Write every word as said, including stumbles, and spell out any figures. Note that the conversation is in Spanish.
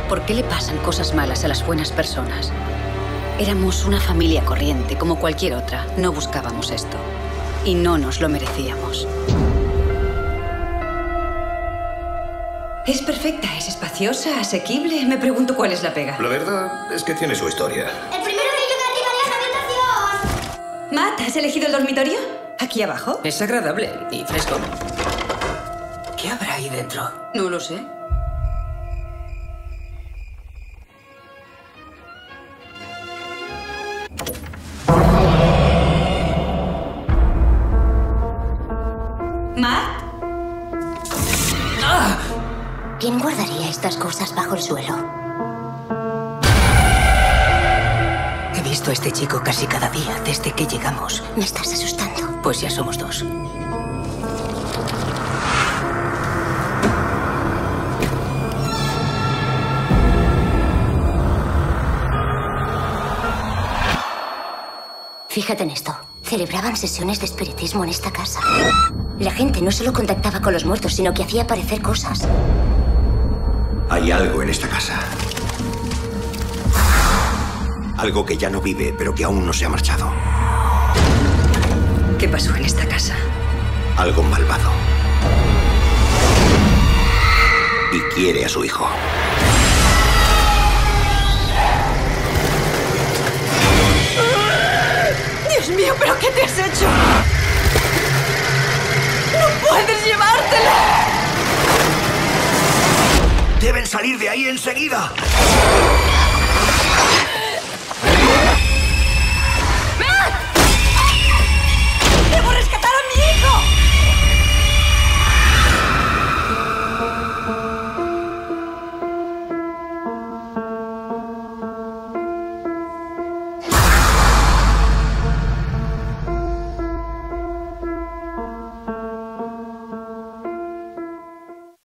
¿Por qué le pasan cosas malas a las buenas personas? Éramos una familia corriente, como cualquier otra. No buscábamos esto. Y no nos lo merecíamos. Es perfecta, es espaciosa, asequible. Me pregunto cuál es la pega. La verdad es que tiene su historia. ¡El primero que llega arriba en esa habitación! Matt, ¿has elegido el dormitorio? ¿Aquí abajo? Es agradable y fresco. ¿Qué habrá ahí dentro? No lo sé. ¿Matt? ¡Ah! ¿Quién guardaría estas cosas bajo el suelo? He visto a este chico casi cada día desde que llegamos. Me estás asustando. Pues ya somos dos. Fíjate en esto. Celebraban sesiones de espiritismo en esta casa. La gente no solo contactaba con los muertos, sino que hacía aparecer cosas. Hay algo en esta casa. Algo que ya no vive, pero que aún no se ha marchado. ¿Qué pasó en esta casa? Algo malvado. Y quiere a su hijo. ¡Dios mío! ¿Pero qué te has hecho? ¡No puedes llevártela! ¡Deben salir de ahí enseguida!